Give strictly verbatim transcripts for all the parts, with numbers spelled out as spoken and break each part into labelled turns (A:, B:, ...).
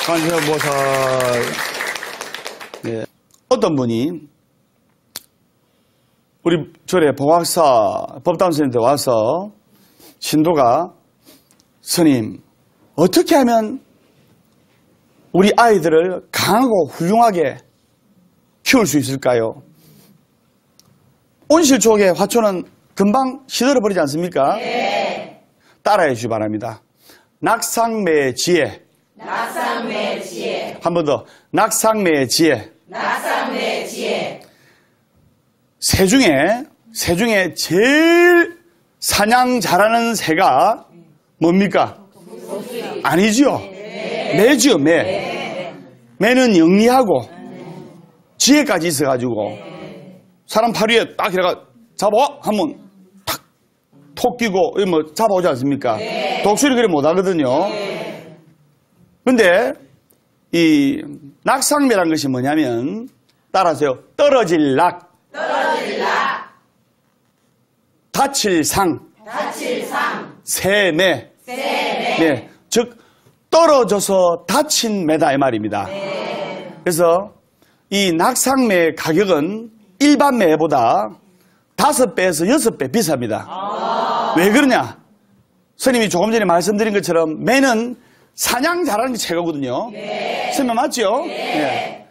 A: 관세음보살. 예. 어떤 분이 우리 절에 봉학사 법담스님한테 와서 신도가 스님 어떻게 하면 우리 아이들을 강하고 훌륭하게 키울 수 있을까요? 온실족의 화초는 금방 시들어버리지 않습니까?
B: 네.
A: 따라해 주시기 바랍니다. 낙상매의 지혜.
B: 낙상매의 지혜.
A: 한 번 더. 낙상매의 지혜.
B: 낙상매의 지혜.
A: 새 중에, 새 중에 제일 사냥 잘하는 새가 뭡니까?
B: 독수리.
A: 아니지요.
B: 네.
A: 매지요, 매.
B: 네.
A: 매는 영리하고
B: 네.
A: 지혜까지 있어가지고
B: 네.
A: 사람 팔 위에 딱 이래가 잡아! 하면 탁! 톡 끼고 뭐 잡아오지 않습니까?
B: 네.
A: 독수리 그래 못하거든요.
B: 네.
A: 근데 이 낙상매란 것이 뭐냐면 따라하세요. 떨어질 낙.
B: 떨어질 낙.
A: 다칠 상.
B: 다칠 상.
A: 새매.
B: 새매.
A: 네. 즉, 떨어져서 다친 매다, 이 말입니다.
B: 네.
A: 그래서 이 낙상매의 가격은 일반 매보다 다섯 배에서 여섯 배 비쌉니다.
B: 아.
A: 왜 그러냐? 스님이 조금 전에 말씀드린 것처럼 매는 사냥 잘하는 게 최고거든요.
B: 네.
A: 스님 맞죠?
B: 네.
A: 네.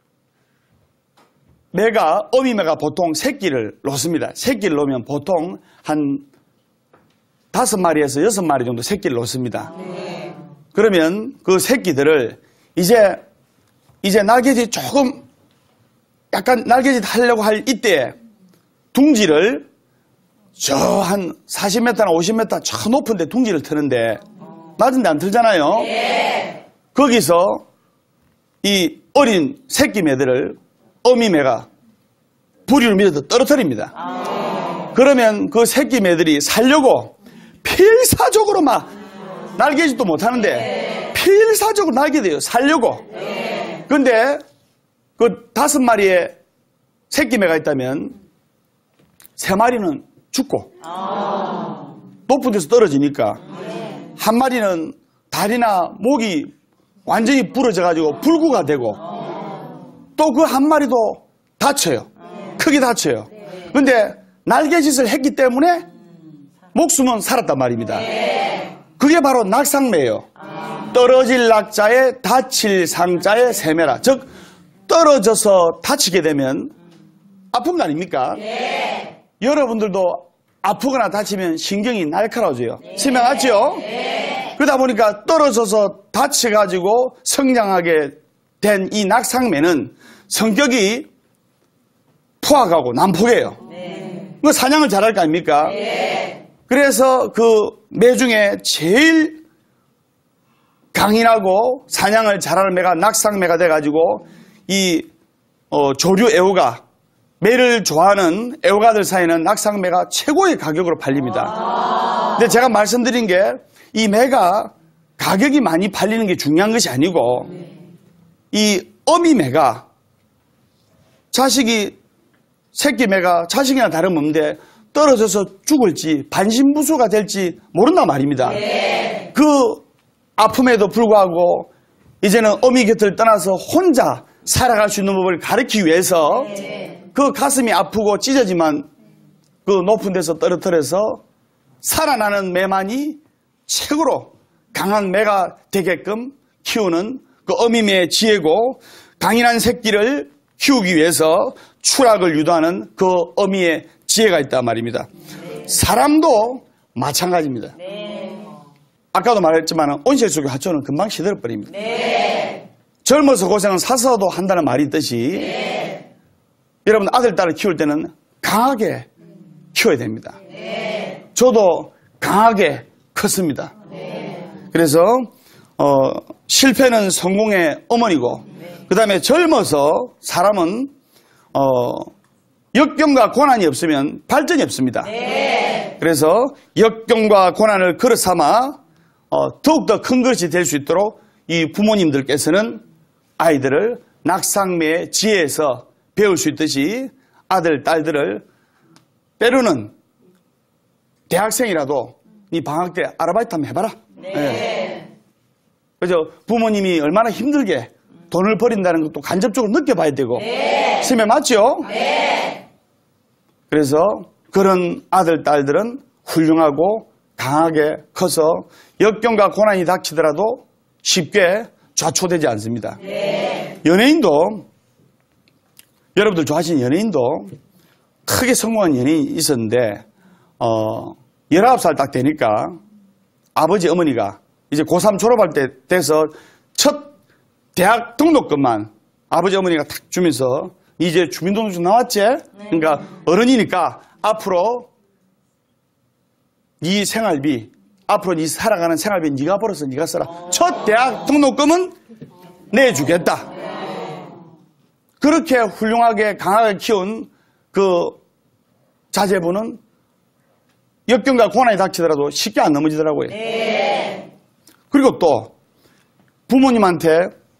A: 매가, 어미매가 보통 새끼를 놓습니다. 새끼를 놓으면 보통 한 다섯 마리에서 여섯 마리 정도 새끼를 놓습니다.
B: 네.
A: 그러면 그 새끼들을 이제, 이제 날개짓 조금 약간 날개짓 하려고 할 이때 둥지를 저 한 사십 미터나 오십 미터 저 높은 데 둥지를 트는데 낮은 데 안 틀잖아요.
B: 네.
A: 거기서 이 어린 새끼 매들을 어미 매가 부리를 밀어서 떨어뜨립니다.
B: 아.
A: 그러면 그 새끼 매들이 살려고 필사적으로 막 날개짓도 못하는데
B: 네.
A: 필사적으로 날개돼요. 살려고.
B: 네.
A: 근데 그 다섯 마리의 새끼 매가 있다면 세 마리는 죽고
B: 아.
A: 높은 데서 떨어지니까
B: 네.
A: 한 마리는 다리나 목이 완전히 부러져가지고 불구가 되고 또 그 한 마리도 다쳐요. 크게 다쳐요. 근데 날개짓을 했기 때문에 목숨은 살았단 말입니다. 그게 바로 낙상매예요. 떨어질 낙자에 다칠 상자에 세매라. 즉 떨어져서 다치게 되면 아픈 거 아닙니까? 여러분들도 아프거나 다치면 신경이 날카로워져요. 심해하죠? 그러다 보니까 떨어져서 다쳐가지고 성장하게 된 이 낙상매는 성격이 포악하고 난폭해요.
B: 네.
A: 그 사냥을 잘할 거 아닙니까?
B: 네.
A: 그래서 그 매 중에 제일 강인하고 사냥을 잘하는 매가 낙상매가 돼가지고 이 어, 조류 애호가 매를 좋아하는 애호가들 사이는 낙상매가 최고의 가격으로 팔립니다.
B: 아.
A: 근데 제가 말씀드린 게 이 매가 가격이 많이 팔리는 게 중요한 것이 아니고
B: 네.
A: 이 어미 매가 자식이 새끼 매가 자식이나 다름없는데 떨어져서 죽을지 반신부수가 될지 모른단 말입니다.
B: 네.
A: 그 아픔에도 불구하고 이제는 어미 곁을 떠나서 혼자 살아갈 수 있는 법을 가르치기 위해서
B: 네.
A: 그 가슴이 아프고 찢어지만 그 높은 데서 떨어뜨려서 살아나는 매만이 최고로 강한 매가 되게끔 키우는 그 어미매의 지혜고 강인한 새끼를 키우기 위해서 추락을 유도하는 그 어미의 지혜가 있단 말입니다.
B: 네.
A: 사람도 마찬가지입니다.
B: 네.
A: 아까도 말했지만 온실 속의 화초는 금방 시들어버립니다.
B: 네.
A: 젊어서 고생은 사서도 한다는 말이 있듯이
B: 네.
A: 여러분 아들, 딸을 키울 때는 강하게 키워야 됩니다.
B: 네.
A: 저도 강하게 컸습니다.
B: 네.
A: 그래서 어, 실패는 성공의 어머니고
B: 네.
A: 그 다음에 젊어서 사람은 어, 역경과 고난이 없으면 발전이 없습니다.
B: 네.
A: 그래서 역경과 고난을 그릇 삼아 어, 더욱더 큰 것이 될 수 있도록 이 부모님들께서는 아이들을 낙상매의 지혜에서 배울 수 있듯이 아들, 딸들을 때로는 대학생이라도 이 방학 때 아르바이트 한번 해봐라.
B: 네.
A: 네. 그죠? 부모님이 얼마나 힘들게 돈을 버린다는 것도 간접적으로 느껴봐야 되고.
B: 네.
A: 선생님 맞죠?
B: 네.
A: 그래서 그런 아들, 딸들은 훌륭하고 강하게 커서 역경과 고난이 닥치더라도 쉽게 좌초되지 않습니다.
B: 네.
A: 연예인도, 여러분들 좋아하시는 연예인도 크게 성공한 연예인이 있었는데, 어, 열아홉 살 딱 되니까 아버지, 어머니가 이제 고삼 졸업할 때 돼서 첫 대학 등록금만 아버지, 어머니가 탁 주면서 이제 주민등록증 나왔지? 그러니까 어른이니까 앞으로 네 생활비, 앞으로 네 살아가는 생활비 네가 벌어서 네가 써라. 첫 대학 등록금은 내주겠다. 그렇게 훌륭하게 강하게 키운 그 자제분은 역경과 고난이 닥치더라도 쉽게 안 넘어지더라고요.
B: 네.
A: 그리고 또 부모님한테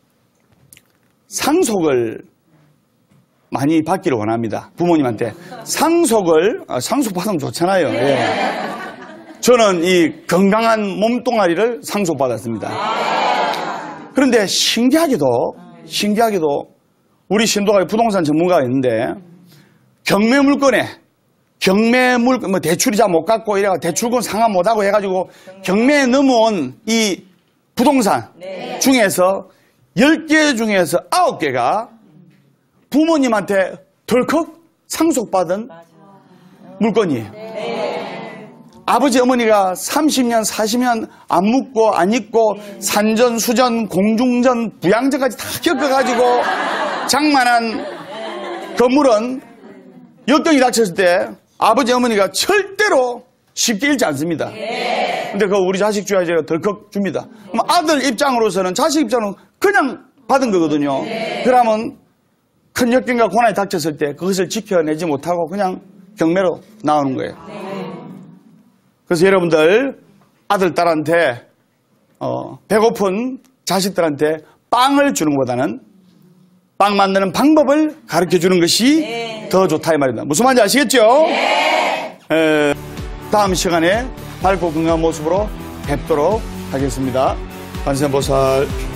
A: 상속을 많이 받기를 원합니다. 부모님한테 상속을, 아, 상속 받으면 좋잖아요. 예. 저는 이 건강한 몸뚱아리를 상속받았습니다. 그런데 신기하게도, 신기하게도 우리 신도가 부동산 전문가가 있는데 경매 물건에 경매 물건, 뭐 대출이 잘 못 갚고 이래가 대출금 상환 못하고 해가지고 경매에 넘어온 이 부동산
B: 네.
A: 중에서 열 개 중에서 아홉 개가 부모님한테 덜컥 상속받은 물건이에요.
B: 네.
A: 아버지, 어머니가 삼십 년, 사십 년 안 묻고 안 입고 산전, 수전, 공중전, 부양전까지 다 겪어가지고 장만한 건물은 역경이 닥쳤을 때 아버지, 어머니가 절대로 쉽게 잃지 않습니다. 근데 그거 우리 자식 줘야 제가 덜컥 줍니다. 그럼 아들 입장으로서는, 자식 입장으로는 그냥 받은 거거든요. 그러면 큰 역경과 고난이 닥쳤을 때 그것을 지켜내지 못하고 그냥 경매로 나오는 거예요. 그래서 여러분들 아들, 딸한테 어, 배고픈 자식들한테 빵을 주는 것보다는 빵 만드는 방법을 가르쳐 주는 것이
B: 네.
A: 더 좋다 이 말입니다. 무슨 말인지 아시겠죠?
B: 네.
A: 에, 다음 시간에 밝고 건강한 모습으로 뵙도록 하겠습니다. 관세음보살.